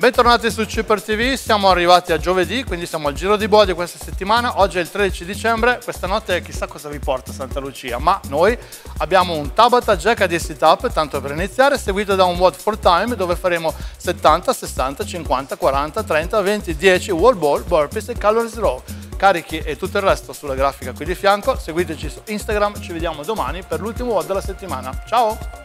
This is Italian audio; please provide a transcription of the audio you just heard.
Bentornati su Super TV, siamo arrivati a giovedì, quindi siamo al giro di boa di questa settimana. Oggi è il 13 dicembre, questa notte chissà cosa vi porta Santa Lucia, ma noi abbiamo un Tabata Jack AD Sit Up, tanto per iniziare, seguito da un What for Time dove faremo 70, 60, 50, 40, 30, 20, 10 wall ball, burpees e calories row. Carichi e tutto il resto sulla grafica qui di fianco, seguiteci su Instagram, ci vediamo domani per l'ultimo WOD della settimana. Ciao!